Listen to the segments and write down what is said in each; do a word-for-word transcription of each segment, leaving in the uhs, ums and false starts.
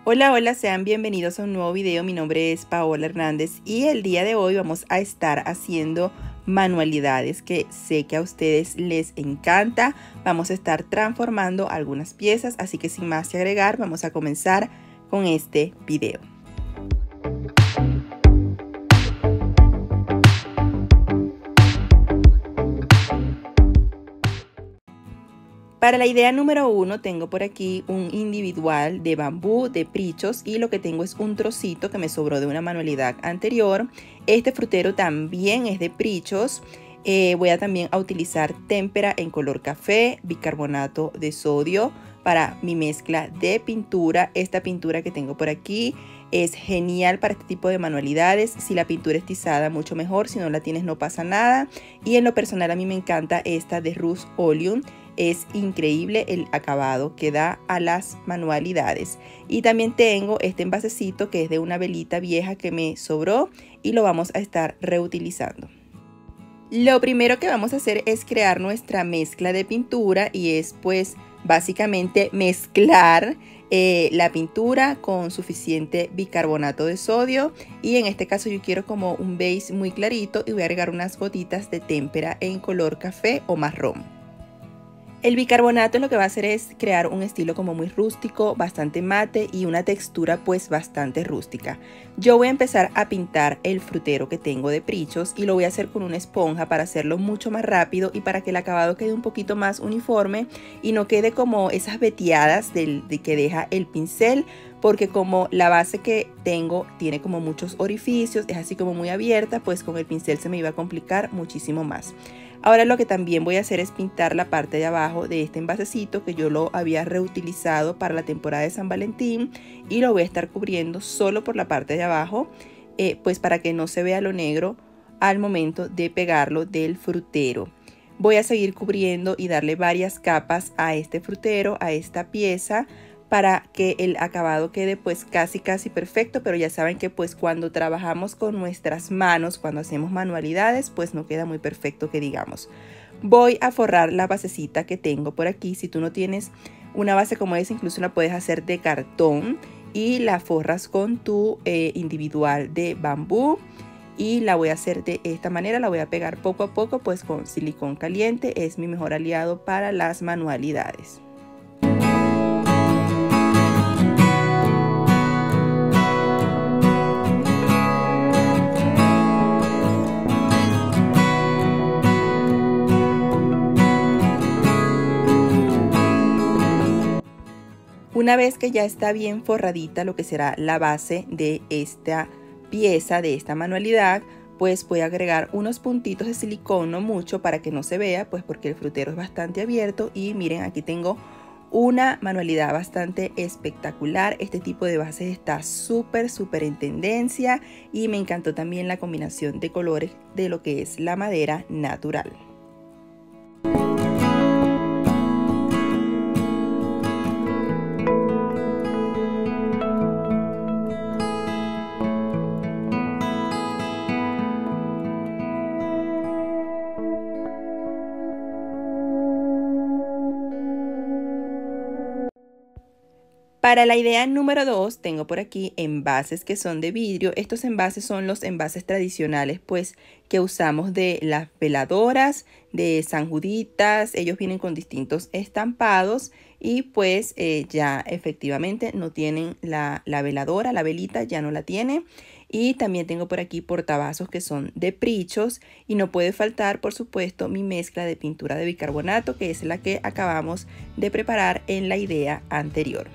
Hola, hola, sean bienvenidos a un nuevo video. Mi nombre es Paola Hernández y el día de hoy vamos a estar haciendo manualidades que sé que a ustedes les encanta. Vamos a estar transformando algunas piezas, así que sin más que agregar, vamos a comenzar con este video. Para la idea número uno tengo por aquí un individual de bambú de prichos y lo que tengo es un trocito que me sobró de una manualidad anterior. Este frutero también es de prichos. Eh, voy a también a utilizar témpera en color café, bicarbonato de sodio para mi mezcla de pintura. Esta pintura que tengo por aquí es genial para este tipo de manualidades. Si la pintura es tizada, mucho mejor. Si no la tienes, no pasa nada. Y en lo personal a mí me encanta esta de Rust-Oleum. Es increíble el acabado que da a las manualidades. Y también tengo este envasecito que es de una velita vieja que me sobró y lo vamos a estar reutilizando. Lo primero que vamos a hacer es crear nuestra mezcla de pintura y es pues básicamente mezclar eh, la pintura con suficiente bicarbonato de sodio, y en este caso yo quiero como un beige muy clarito y voy a agregar unas gotitas de témpera en color café o marrón. El bicarbonato lo que va a hacer es crear un estilo como muy rústico, bastante mate y una textura pues bastante rústica. Yo voy a empezar a pintar el frutero que tengo de prichos y lo voy a hacer con una esponja para hacerlo mucho más rápido y para que el acabado quede un poquito más uniforme y no quede como esas veteadas del, de que deja el pincel, porque como la base que tengo tiene como muchos orificios, es así como muy abierta, pues con el pincel se me iba a complicar muchísimo más. Ahora lo que también voy a hacer es pintar la parte de abajo de este envasecito que yo lo había reutilizado para la temporada de San Valentín y lo voy a estar cubriendo solo por la parte de abajo, eh, pues para que no se vea lo negro al momento de pegarlo del frutero. Voy a seguir cubriendo y darle varias capas a este frutero, a esta pieza, para que el acabado quede pues casi casi perfecto, pero ya saben que pues cuando trabajamos con nuestras manos, cuando hacemos manualidades, pues no queda muy perfecto que digamos. Voy a forrar la basecita que tengo por aquí. Si tú no tienes una base como esa, incluso la puedes hacer de cartón y la forras con tu eh, individual de bambú. Y la voy a hacer de esta manera, la voy a pegar poco a poco pues con silicón caliente, es mi mejor aliado para las manualidades. Una vez que ya está bien forradita lo que será la base de esta pieza, de esta manualidad, pues voy a agregar unos puntitos de silicón, no mucho para que no se vea, pues porque el frutero es bastante abierto. Y miren, aquí tengo una manualidad bastante espectacular. Este tipo de base está súper súper en tendencia y me encantó también la combinación de colores de lo que es la madera natural. Para la idea número dos tengo por aquí envases que son de vidrio. Estos envases son los envases tradicionales pues que usamos de las veladoras, de San Juditas. Ellos vienen con distintos estampados y pues eh, ya efectivamente no tienen la, la veladora, la velita ya no la tiene. Y también tengo por aquí portavasos que son de prichos y no puede faltar por supuesto mi mezcla de pintura de bicarbonato, que es la que acabamos de preparar en la idea anterior.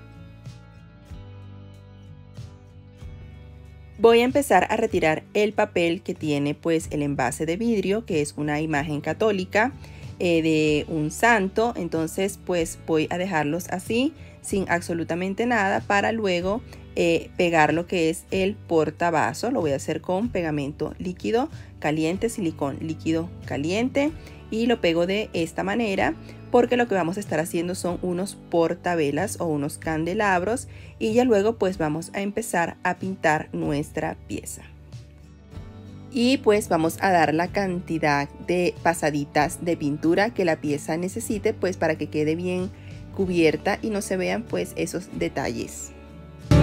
Voy a empezar a retirar el papel que tiene pues el envase de vidrio, que es una imagen católica eh, de un santo. Entonces pues voy a dejarlos así sin absolutamente nada para luego eh, pegar lo que es el portavasos. Lo voy a hacer con pegamento líquido caliente, silicón líquido caliente, y lo pego de esta manera porque lo que vamos a estar haciendo son unos portavelas o unos candelabros, y ya luego pues vamos a empezar a pintar nuestra pieza. Y pues vamos a dar la cantidad de pasaditas de pintura que la pieza necesite pues para que quede bien cubierta y no se vean pues esos detalles.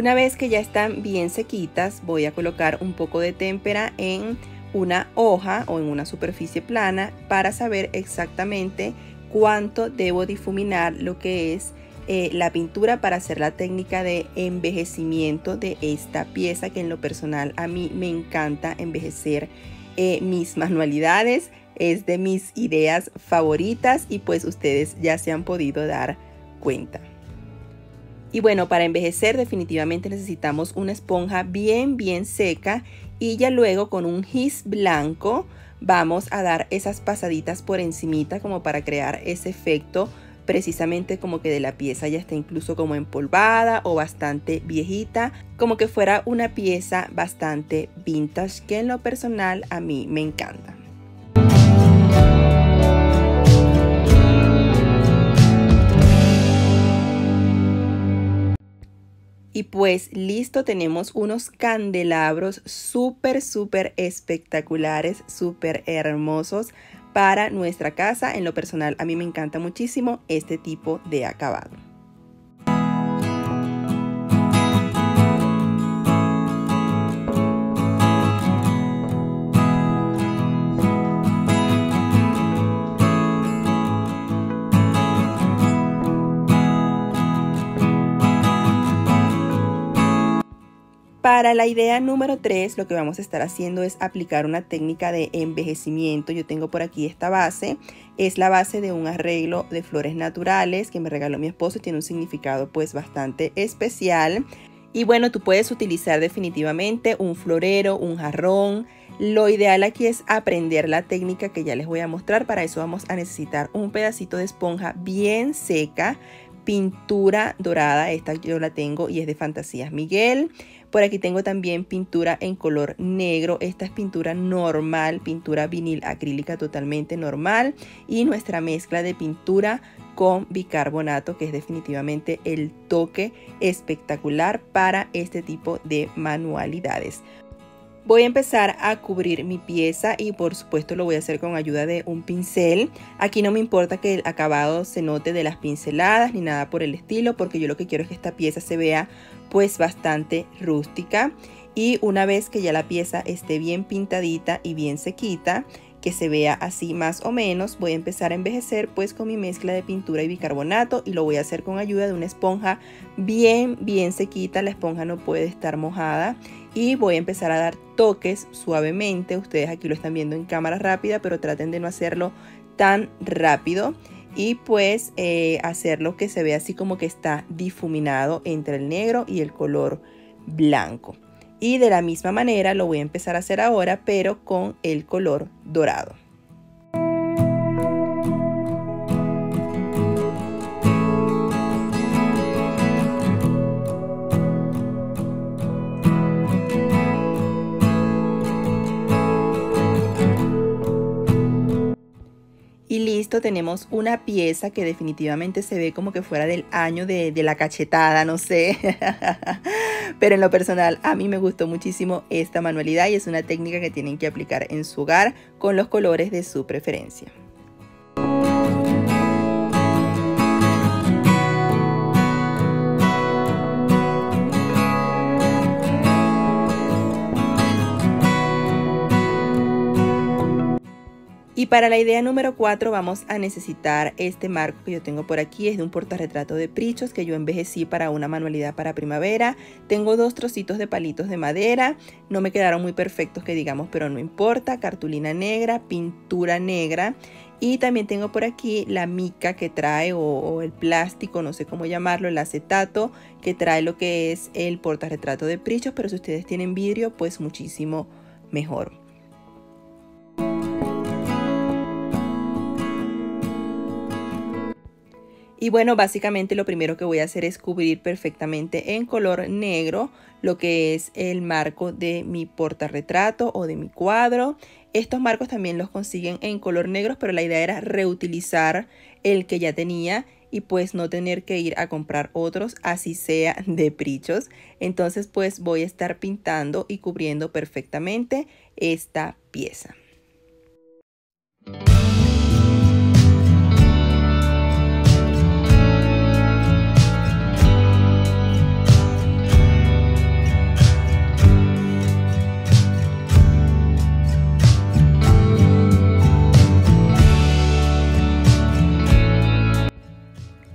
Una vez que ya están bien sequitas, voy a colocar un poco de témpera en una hoja o en una superficie plana para saber exactamente cuánto debo difuminar lo que es eh, la pintura para hacer la técnica de envejecimiento de esta pieza, que en lo personal a mí me encanta envejecer eh, mis manualidades. Es de mis ideas favoritas y pues ustedes ya se han podido dar cuenta. Y bueno, para envejecer definitivamente necesitamos una esponja bien bien seca y ya luego con un gis blanco vamos a dar esas pasaditas por encimita como para crear ese efecto precisamente como que de la pieza ya está incluso como empolvada o bastante viejita, como que fuera una pieza bastante vintage, que en lo personal a mí me encanta. Y pues listo, tenemos unos candelabros súper, súper espectaculares, súper hermosos para nuestra casa. En lo personal, a mí me encanta muchísimo este tipo de acabado. Para la idea número tres, lo que vamos a estar haciendo es aplicar una técnica de envejecimiento. Yo tengo por aquí esta base. Es la base de un arreglo de flores naturales que me regaló mi esposo. Tiene un significado pues bastante especial. Y bueno, tú puedes utilizar definitivamente un florero, un jarrón. Lo ideal aquí es aprender la técnica que ya les voy a mostrar. Para eso vamos a necesitar un pedacito de esponja bien seca, pintura dorada. Esta yo la tengo y es de Fantasías Miguel. Por aquí tengo también pintura en color negro. Esta es pintura normal, pintura vinil acrílica totalmente normal. Y nuestra mezcla de pintura con bicarbonato, que es definitivamente el toque espectacular para este tipo de manualidades. Voy a empezar a cubrir mi pieza y por supuesto lo voy a hacer con ayuda de un pincel. Aquí no me importa que el acabado se note de las pinceladas ni nada por el estilo, porque yo lo que quiero es que esta pieza se vea pues bastante rústica. Y una vez que ya la pieza esté bien pintadita y bien sequita, que se vea así más o menos, voy a empezar a envejecer pues con mi mezcla de pintura y bicarbonato, y lo voy a hacer con ayuda de una esponja bien bien sequita. La esponja no puede estar mojada. Y voy a empezar a dar toques suavemente. Ustedes aquí lo están viendo en cámara rápida, pero traten de no hacerlo tan rápido. Y pues eh, hacerlo que se vea así como que está difuminado entre el negro y el color blanco. Y de la misma manera lo voy a empezar a hacer ahora, pero con el color dorado. Y listo, tenemos una pieza que definitivamente se ve como que fuera del año de, de la cachetada, no sé. Pero en lo personal a mí me gustó muchísimo esta manualidad y es una técnica que tienen que aplicar en su hogar con los colores de su preferencia. Y para la idea número cuatro vamos a necesitar este marco que yo tengo por aquí. Es de un portarretrato de Prichos que yo envejecí para una manualidad para primavera. Tengo dos trocitos de palitos de madera. No me quedaron muy perfectos que digamos, pero no importa. Cartulina negra, pintura negra. Y también tengo por aquí la mica que trae, o, o el plástico, no sé cómo llamarlo, el acetato que trae lo que es el portarretrato de Prichos. Pero si ustedes tienen vidrio, pues muchísimo mejor. Y bueno, básicamente lo primero que voy a hacer es cubrir perfectamente en color negro lo que es el marco de mi portarretrato o de mi cuadro. Estos marcos también los consiguen en color negro, pero la idea era reutilizar el que ya tenía y pues no tener que ir a comprar otros, así sea de Prichos. Entonces pues voy a estar pintando y cubriendo perfectamente esta pieza.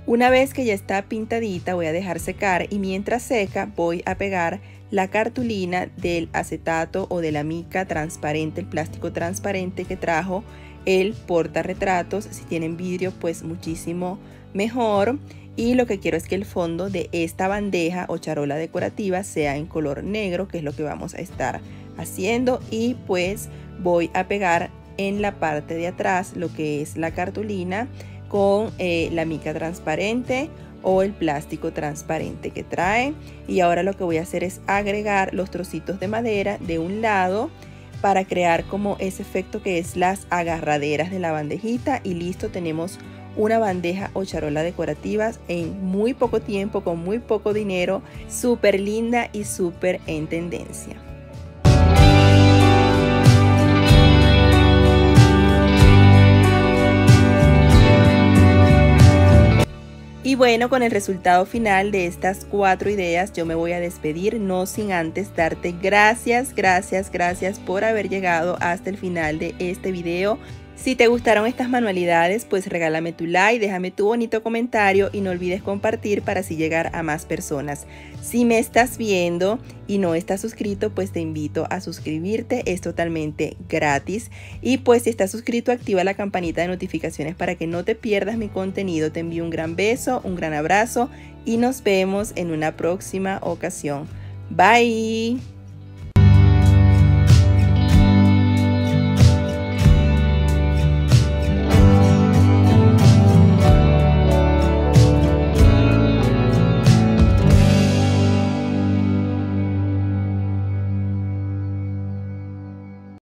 Una vez que ya está pintadita voy a dejar secar y mientras seca voy a pegar la cartulina del acetato o de la mica transparente, el plástico transparente que trajo el portarretratos. Si tienen vidrio pues muchísimo mejor. Y lo que quiero es que el fondo de esta bandeja o charola decorativa sea en color negro, que es lo que vamos a estar haciendo. Y pues voy a pegar en la parte de atrás lo que es la cartulina con eh, la mica transparente o el plástico transparente que trae. Y ahora lo que voy a hacer es agregar los trocitos de madera de un lado para crear como ese efecto que es las agarraderas de la bandejita. Y listo, tenemos una bandeja o charola decorativas en muy poco tiempo, con muy poco dinero, súper linda y súper en tendencia. Y bueno, con el resultado final de estas cuatro ideas yo me voy a despedir, no sin antes darte gracias, gracias, gracias por haber llegado hasta el final de este video. Si te gustaron estas manualidades, pues regálame tu like, déjame tu bonito comentario y no olvides compartir para así llegar a más personas. Si me estás viendo y no estás suscrito, pues te invito a suscribirte, es totalmente gratis. Y pues si estás suscrito, activa la campanita de notificaciones para que no te pierdas mi contenido. Te envío un gran beso, un gran abrazo y nos vemos en una próxima ocasión. Bye.